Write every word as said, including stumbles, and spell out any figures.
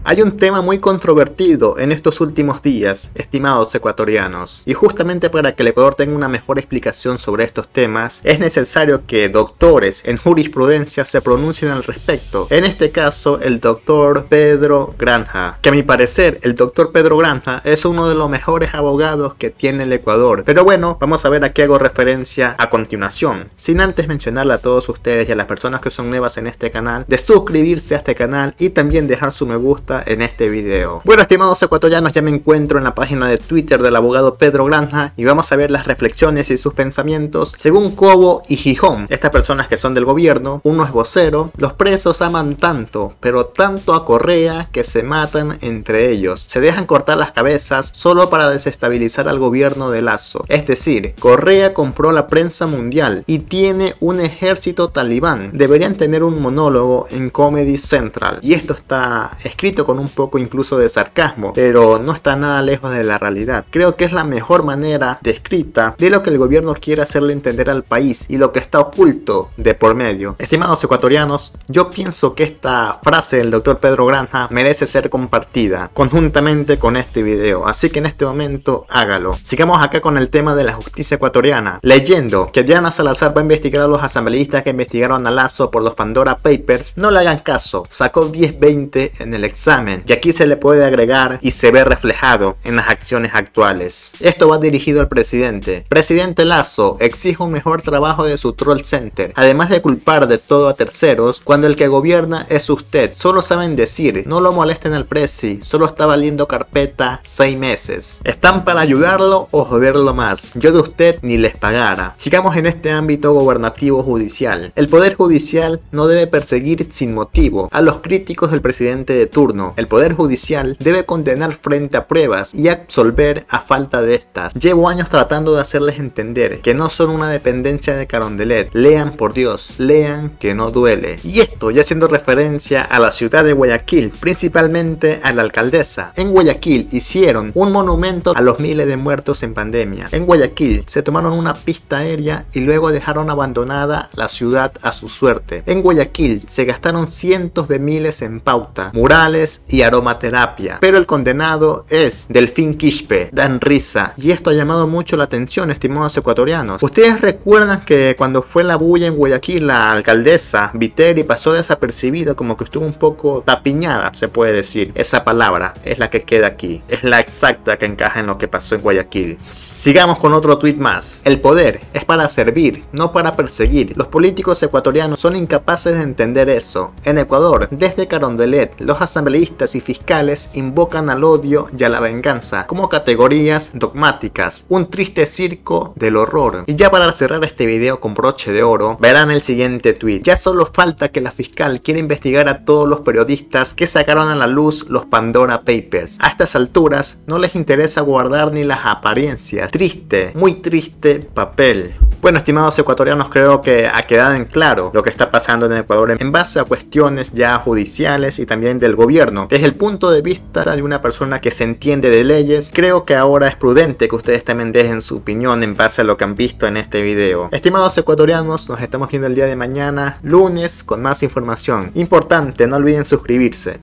Hay un tema muy controvertido en estos últimos días, estimados ecuatorianos, y justamente para que el Ecuador tenga una mejor explicación sobre estos temas, es necesario que doctores en jurisprudencia se pronuncien al respecto. En este caso, el doctor Pedro Granja, que a mi parecer el doctor Pedro Granja es uno de los mejores abogados que tiene el Ecuador. Pero bueno, vamos a ver a qué hago referencia a continuación, sin antes mencionarle a todos ustedes y a las personas que son nuevas en este canal de suscribirse a este canal y también dejar su me gusta en este video. Bueno, estimados ecuatorianos, ya me encuentro en la página de Twitter del abogado Pedro Granja y vamos a ver las reflexiones y sus pensamientos según Cobo y Gijón, estas personas que son del gobierno. Uno es vocero. Los presos aman tanto, pero tanto a Correa, que se matan entre ellos, se dejan cortar las cabezas solo para desestabilizar al gobierno de Lazo. Es decir, Correa compró la prensa mundial y tiene un ejército talibán. Deberían tener un monólogo en Comedy Central, y esto está escrito con un poco incluso de sarcasmo, pero no está nada lejos de la realidad. Creo que es la mejor manera descrita de lo que el gobierno quiere hacerle entender al país y lo que está oculto de por medio. Estimados ecuatorianos, yo pienso que esta frase del doctor Pedro Granja merece ser compartida conjuntamente con este video, así que en este momento hágalo. Sigamos acá con el tema de la justicia ecuatoriana, leyendo que Diana Salazar va a investigar a los asambleístas que investigaron a Lazo por los Pandora Papers. No le hagan caso, sacó diez veinte en el examen y aquí se le puede agregar y se ve reflejado en las acciones actuales. Esto va dirigido al presidente. Presidente Lazo, exige un mejor trabajo de su troll center, además de culpar de todo a terceros cuando el que gobierna es usted. Solo saben decir, no lo molesten al presi, solo está valiendo carpeta seis meses. Están para ayudarlo o joderlo más. Yo de usted ni les pagara. Sigamos en este ámbito gubernativo judicial. El poder judicial no debe perseguir sin motivo a los críticos del presidente de turno. El poder judicial debe condenar frente a pruebas y absolver a falta de estas. Llevo años tratando de hacerles entender que no son una dependencia de Carondelet. Lean, por Dios, lean que no duele. Y esto ya haciendo referencia a la ciudad de Guayaquil, principalmente a la alcaldesa. En Guayaquil hicieron un monumento a los miles de muertos en pandemia. En Guayaquil se tomaron una pista aérea y luego dejaron abandonada la ciudad a su suerte. En Guayaquil se gastaron cientos de miles en pauta, murales y aromaterapia. Pero el condenado es Delfín Quispe. Dan risa. Y esto ha llamado mucho la atención, estimados ecuatorianos. Ustedes recuerdan que cuando fue la bulla en Guayaquil, la alcaldesa Viteri pasó desapercibida, como que estuvo un poco tapiñada, se puede decir. Esa palabra es la que queda aquí. Es la exacta que encaja en lo que pasó en Guayaquil. Sigamos con otro tuit más. El poder es para servir, no para perseguir. Los políticos ecuatorianos son incapaces de entender eso. En Ecuador, desde Carondelet, los asambleístas y fiscales invocan al odio y a la venganza como categorías dogmáticas. Un triste circo del horror. Y ya para cerrar este video con broche de oro, verán el siguiente tweet. Ya solo falta que la fiscal quiera investigar a todos los periodistas que sacaron a la luz los Pandora Papers. A estas alturas no les interesa guardar ni las apariencias. Triste, muy triste papel. Bueno, estimados ecuatorianos, creo que ha quedado en claro lo que está pasando en Ecuador en base a cuestiones ya judiciales y también del gobierno. Desde el punto de vista de una persona que se entiende de leyes, creo que ahora es prudente que ustedes también dejen su opinión en base a lo que han visto en este video. Estimados ecuatorianos, nos estamos viendo el día de mañana, lunes, con más información. Importante, no olviden suscribirse.